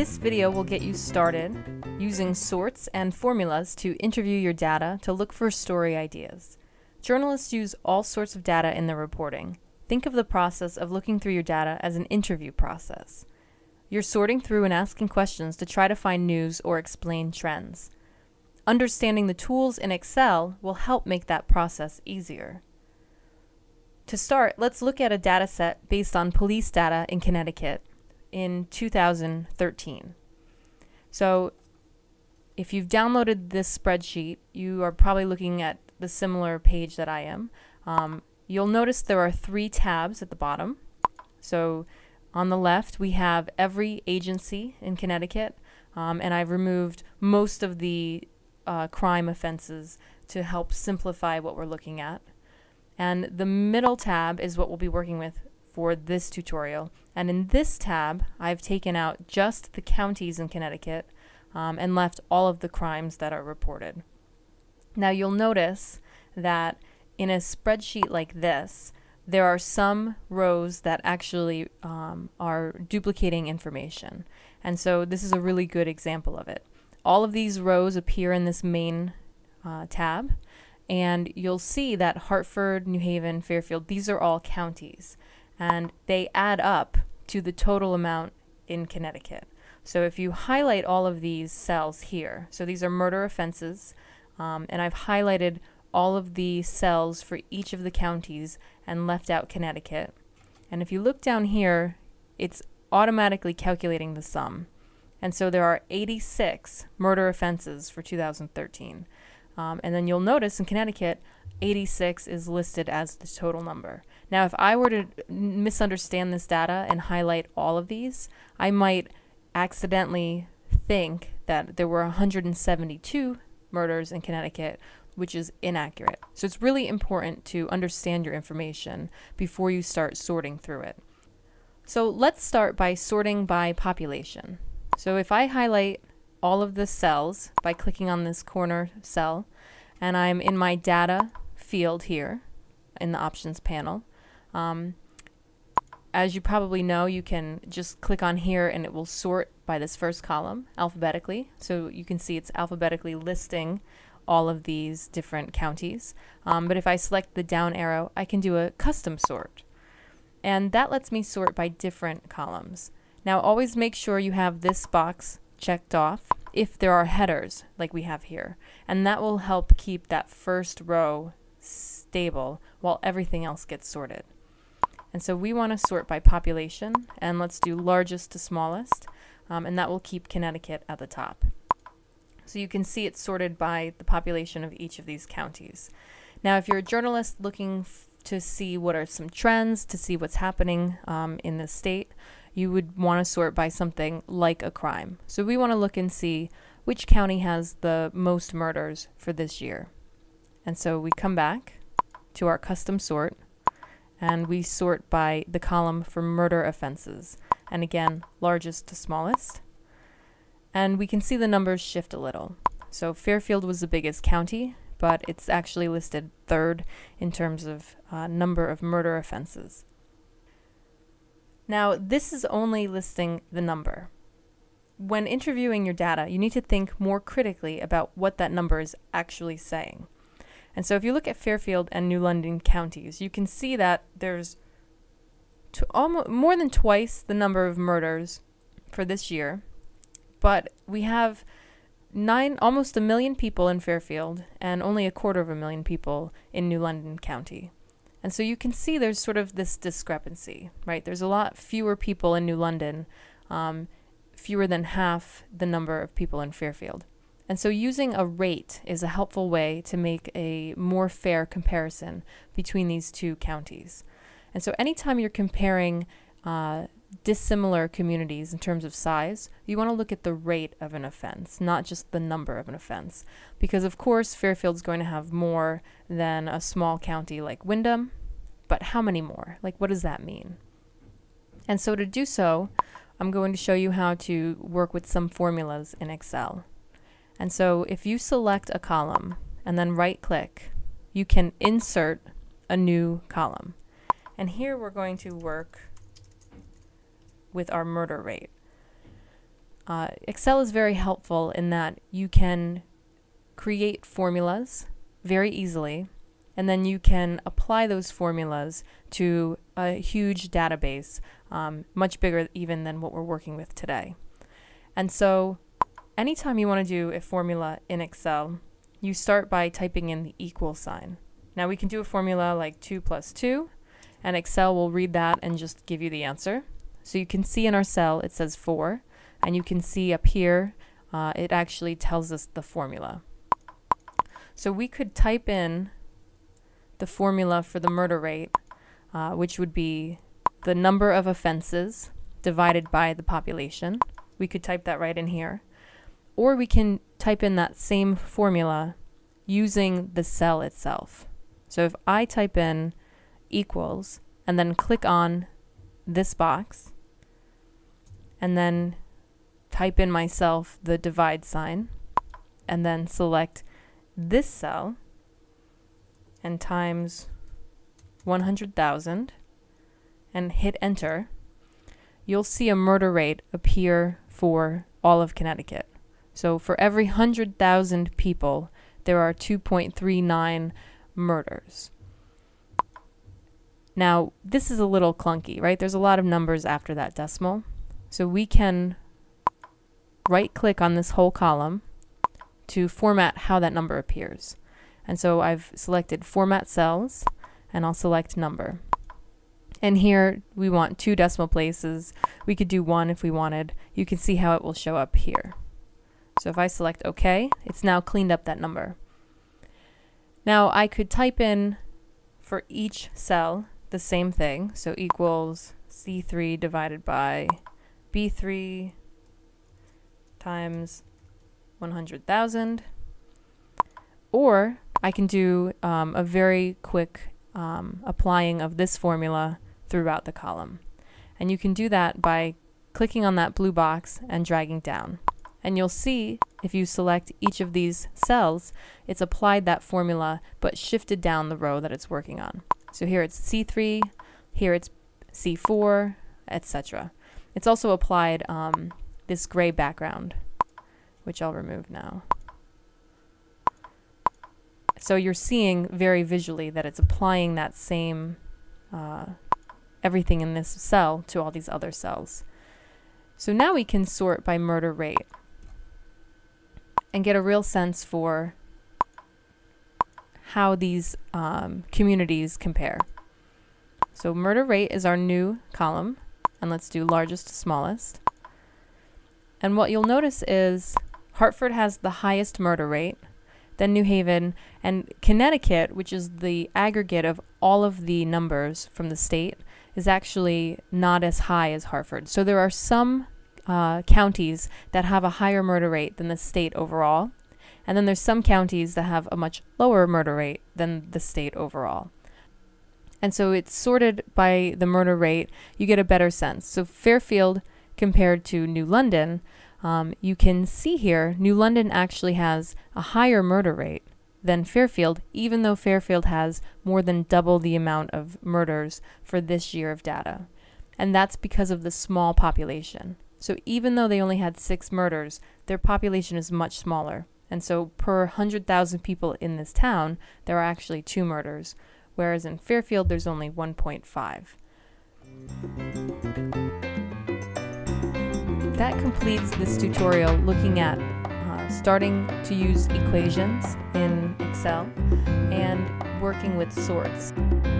This video will get you started using sorts and formulas to interview your data to look for story ideas. Journalists use all sorts of data in their reporting. Think of the process of looking through your data as an interview process. You're sorting through and asking questions to try to find news or explain trends. Understanding the tools in Excel will help make that process easier. To start, let's look at a data set based on police data in Connecticut in 2013. So if you've downloaded this spreadsheet, you are probably looking at the similar page that I am. You'll notice there are 3 tabs at the bottom. So on the left, we have every agency in Connecticut, and I've removed most of the crime offenses to help simplify what we're looking at. And the middle tab is what we'll be working with for this tutorial. And in this tab, I've taken out just the counties in Connecticut and left all of the crimes that are reported. Now you'll notice that in a spreadsheet like this, there are some rows that actually are duplicating information. And so this is a really good example of it. All of these rows appear in this main tab, and you'll see that Hartford, New Haven, Fairfield, these are all counties, and they add up to the total amount in Connecticut. So if you highlight all of these cells here, so these are murder offenses, and I've highlighted all of the cells for each of the counties and left out Connecticut. And if you look down here, it's automatically calculating the sum. And so there are 86 murder offenses for 2013. And then you'll notice in Connecticut, 86 is listed as the total number. Now, if I were to misunderstand this data and highlight all of these, I might accidentally think that there were 172 murders in Connecticut, which is inaccurate. So it's really important to understand your information before you start sorting through it. So let's start by sorting by population. So if I highlight all of the cells by clicking on this corner cell, and I'm in my data field here in the options panel, as you probably know, you can just click on here and it will sort by this first column alphabetically. So you can see it's alphabetically listing all of these different counties. But if I select the down arrow, I can do a custom sort. And that lets me sort by different columns. Now always make sure you have this box checked off if there are headers like we have here. And that will help keep that first row stable while everything else gets sorted. And so we want to sort by population, and let's do largest to smallest, and that will keep Connecticut at the top. So you can see it's sorted by the population of each of these counties. Now if you're a journalist looking to see what are some trends, to see what's happening in the state, you would want to sort by something like a crime. So we want to look and see which county has the most murders for this year. And so we come back to our custom sort, and we sort by the column for murder offenses. And again, largest to smallest. And we can see the numbers shift a little. So Fairfield was the biggest county, but it's actually listed 3rd in terms of number of murder offenses. Now, this is only listing the number. When interviewing your data, you need to think more critically about what that number is actually saying. And so if you look at Fairfield and New London counties, you can see that there's more than twice the number of murders for this year, but we have almost 1 million people in Fairfield and only 250,000 people in New London County. And so you can see there's sort of this discrepancy, right? There's a lot fewer people in New London, fewer than half the number of people in Fairfield. And so using a rate is a helpful way to make a more fair comparison between these two counties. And so anytime you're comparing dissimilar communities in terms of size, you want to look at the rate of an offense, not just the number of an offense. Because of course Fairfield's going to have more than a small county like Windham, but how many more? Like, what does that mean? And so to do so, I'm going to show you how to work with some formulas in Excel. And so if you select a column and then right click, you can insert a new column. And here we're going to work with our murder rate. Excel is very helpful in that you can create formulas very easily, and then you can apply those formulas to a huge database, much bigger even than what we're working with today. And so anytime you want to do a formula in Excel, you start by typing in the equal sign. Now we can do a formula like 2 plus 2, and Excel will read that and just give you the answer. So you can see in our cell it says 4, and you can see up here it actually tells us the formula. So we could type in the formula for the murder rate, which would be the number of offenses divided by the population. We could type that right in here. Or we can type in that same formula using the cell itself. So if I type in equals and then click on this box and then type in myself the divide sign and then select this cell and times 100,000 and hit enter, you'll see a murder rate appear for all of Connecticut. So for every 100,000 people, there are 2.39 murders. Now, this is a little clunky, right? There's a lot of numbers after that decimal. So we can right-click on this whole column to format how that number appears. And so I've selected Format Cells, and I'll select Number. And here we want 2 decimal places. We could do 1 if we wanted. You can see how it will show up here. So if I select OK, it's now cleaned up that number. Now I could type in for each cell the same thing, so equals C3 divided by B3 times 100,000. Or I can do a very quick applying of this formula throughout the column. And you can do that by clicking on that blue box and dragging down. And you'll see if you select each of these cells, it's applied that formula but shifted down the row that it's working on. So here it's C3, here it's C4, etc. It's also applied this gray background, which I'll remove now. So you're seeing very visually that it's applying that same everything in this cell to all these other cells. So now we can sort by murder rate and get a real sense for how these communities compare. So murder rate is our new column, and let's do largest to smallest. And what you'll notice is Hartford has the highest murder rate, then New Haven, and Connecticut, which is the aggregate of all of the numbers from the state, is actually not as high as Hartford. So there are some counties that have a higher murder rate than the state overall, and then there's some counties that have a much lower murder rate than the state overall. And so it's sorted by the murder rate, you get a better sense. So Fairfield compared to New London, you can see here, New London actually has a higher murder rate than Fairfield, even though Fairfield has more than double the amount of murders for this year of data. And that's because of the small population. So even though they only had 6 murders, their population is much smaller. And so per 100,000 people in this town, there are actually 2 murders, whereas in Fairfield, there's only 1.5. That completes this tutorial looking at starting to use equations in Excel and working with sorts.